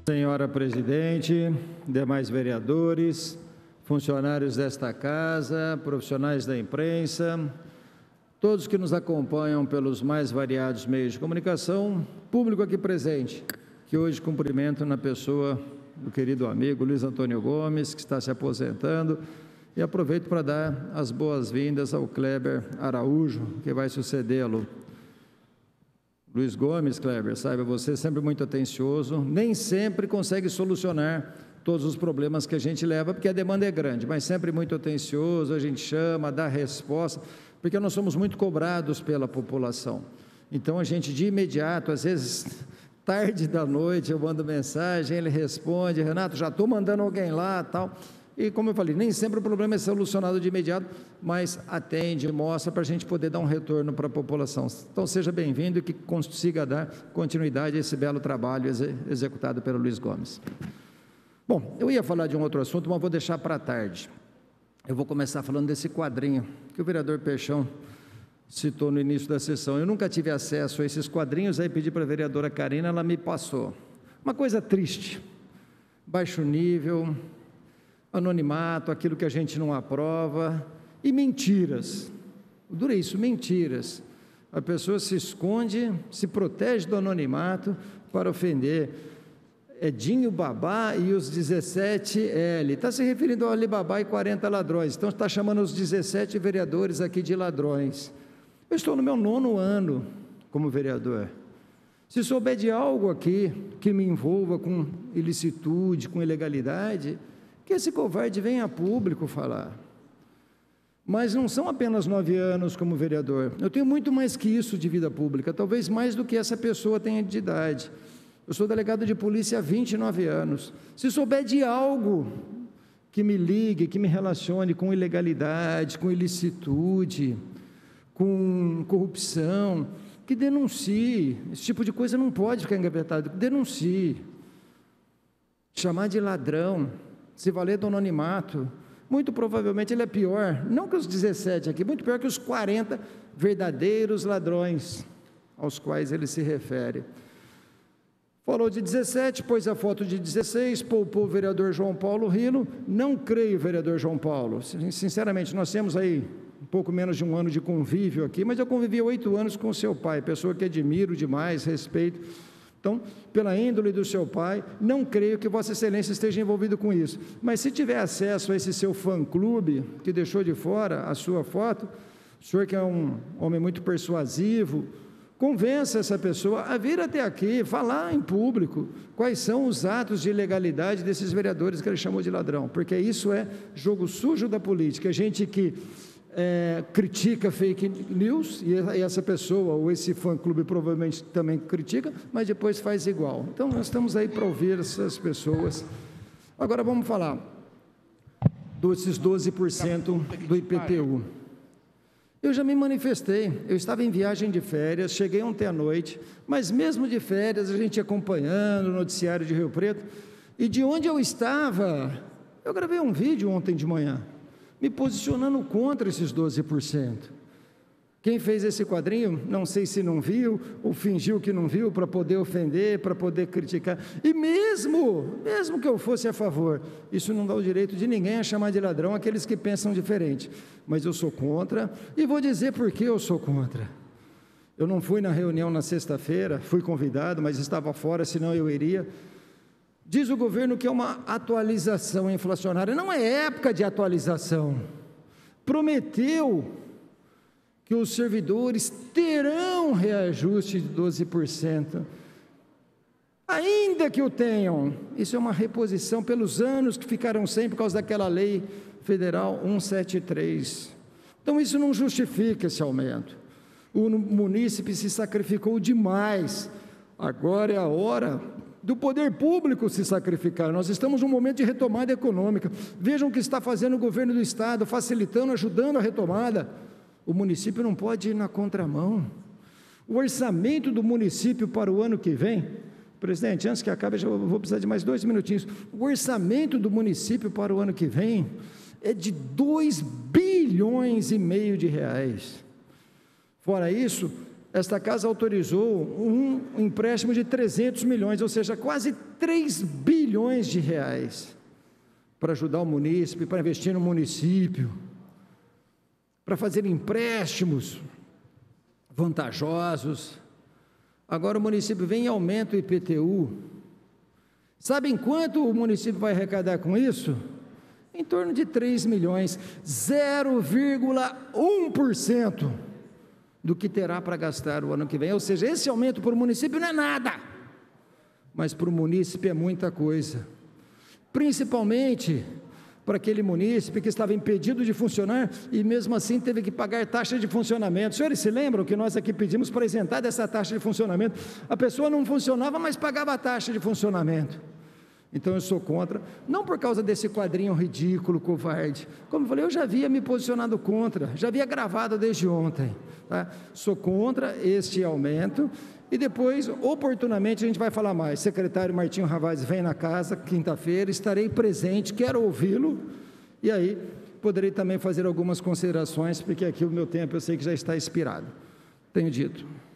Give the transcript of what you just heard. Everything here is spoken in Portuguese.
Senhora presidente, demais vereadores, funcionários desta casa, profissionais da imprensa, todos que nos acompanham pelos mais variados meios de comunicação, público aqui presente, que hoje cumprimento na pessoa do querido amigo Luiz Antônio Gomes, que está se aposentando, e aproveito para dar as boas-vindas ao Kleber Araújo, que vai sucedê-lo. Luiz Gomes, Kleber, saiba, você é sempre muito atencioso, nem sempre consegue solucionar todos os problemas que a gente leva, porque a demanda é grande, mas sempre muito atencioso, a gente chama, dá resposta, porque nós somos muito cobrados pela população. Então a gente de imediato, às vezes tarde da noite, eu mando mensagem, ele responde, Renato, já estou mandando alguém lá, tal. E como eu falei, nem sempre o problema é solucionado de imediato, mas atende, mostra para a gente poder dar um retorno para a população. Então seja bem-vindo e que consiga dar continuidade a esse belo trabalho executado pelo Luiz Gomes. Bom, eu ia falar de um outro assunto, mas vou deixar para tarde. Eu vou começar falando desse quadrinho que o vereador Peixão citou no início da sessão. Eu nunca tive acesso a esses quadrinhos, aí pedi para a vereadora Karina, ela me passou. Uma coisa triste, baixo nível, anonimato, aquilo que a gente não aprova, e mentiras. Dura isso, mentiras. A pessoa se esconde, se protege do anonimato para ofender Edinho Babá e os 17L. Está se referindo ao Alibabá e 40 ladrões. Então está chamando os 17 vereadores aqui de ladrões. Eu estou no meu 9º ano como vereador. Se souber de algo aqui que me envolva com ilicitude, com ilegalidade, que esse covarde venha a público falar. Mas não são apenas 9 anos como vereador, eu tenho muito mais que isso de vida pública, talvez mais do que essa pessoa tenha de idade. Eu sou delegado de polícia há 29 anos, se souber de algo que me ligue, que me relacione com ilegalidade, com ilicitude, com corrupção, que denuncie, esse tipo de coisa não pode ficar engavetado, denuncie. Chamar de ladrão, se valer do anonimato, muito provavelmente ele é pior, não que os 17 aqui, muito pior que os 40 verdadeiros ladrões aos quais ele se refere. Falou de 17, pôs a foto de 16, poupou o vereador João Paulo Rilo. Não creio, vereador João Paulo, sinceramente, nós temos aí um pouco menos de um ano de convívio aqui, mas eu convivi 8 anos com o seu pai, pessoa que admiro demais, respeito. Então, pela índole do seu pai, não creio que Vossa Excelência esteja envolvido com isso, mas se tiver acesso a esse seu fã-clube, que deixou de fora a sua foto, o senhor que é um homem muito persuasivo, convença essa pessoa a vir até aqui, falar em público, quais são os atos de ilegalidade desses vereadores que ele chamou de ladrão, porque isso é jogo sujo da política, gente que critica fake news, e essa pessoa ou esse fã-clube provavelmente também critica, mas depois faz igual. Então nós estamos aí para ouvir essas pessoas. Agora vamos falar desses 12% do IPTU. Eu já me manifestei, eu estava em viagem de férias, cheguei ontem à noite, mas mesmo de férias a gente acompanhando o noticiário de Rio Preto, e de onde eu estava, eu gravei um vídeo ontem de manhã, me posicionando contra esses 12%. Quem fez esse quadrinho, não sei se não viu, ou fingiu que não viu, para poder ofender, para poder criticar, e mesmo que eu fosse a favor, isso não dá o direito de ninguém a chamar de ladrão aqueles que pensam diferente, mas eu sou contra, e vou dizer por que eu sou contra. Eu não fui na reunião na sexta-feira, fui convidado, mas estava fora, senão eu iria. Diz o governo que é uma atualização inflacionária, não é época de atualização, prometeu que os servidores terão reajuste de 12%, ainda que o tenham, isso é uma reposição pelos anos que ficaram sem por causa daquela lei federal 173, então isso não justifica esse aumento, o munícipe se sacrificou demais, agora é a hora do poder público se sacrificar, nós estamos num momento de retomada econômica, vejam o que está fazendo o governo do estado, facilitando, ajudando a retomada, o município não pode ir na contramão, o orçamento do município para o ano que vem, presidente, antes que acabe, eu vou precisar de mais 2 minutinhos, o orçamento do município para o ano que vem é de 2,5 bilhões de reais, fora isso, esta casa autorizou um empréstimo de 300 milhões, ou seja, quase 3 bilhões de reais, para ajudar o munícipe, para investir no município, para fazer empréstimos vantajosos. Agora o município vem e aumenta o IPTU. Sabem quanto o município vai arrecadar com isso? Em torno de 3 milhões, 0,1% do que terá para gastar o ano que vem. Ou seja, esse aumento para o município não é nada, mas para o munícipe é muita coisa, principalmente para aquele munícipe que estava impedido de funcionar e mesmo assim teve que pagar taxa de funcionamento. Os senhores se lembram que nós aqui pedimos para isentar dessa taxa de funcionamento? A pessoa não funcionava, mas pagava a taxa de funcionamento. Então eu sou contra, não por causa desse quadrinho ridículo, covarde, como eu falei, eu já havia me posicionado contra, já havia gravado desde ontem, tá? Sou contra este aumento, e depois, oportunamente, a gente vai falar mais. Secretário Martinho Ravaz vem na casa, quinta-feira, estarei presente, quero ouvi-lo, e aí poderei também fazer algumas considerações, porque aqui o meu tempo eu sei que já está expirado. Tenho dito.